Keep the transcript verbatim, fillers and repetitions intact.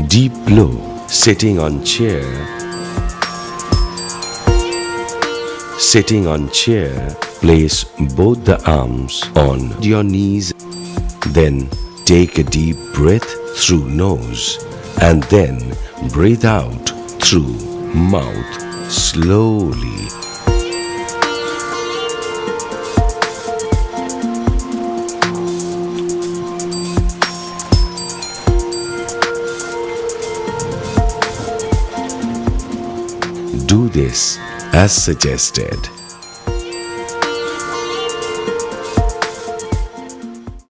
Deep blow. Sitting on chair. Sitting on chair, place both the arms on your knees. Then take a deep breath through nose and then breathe out through mouth slowly. Do this as suggested.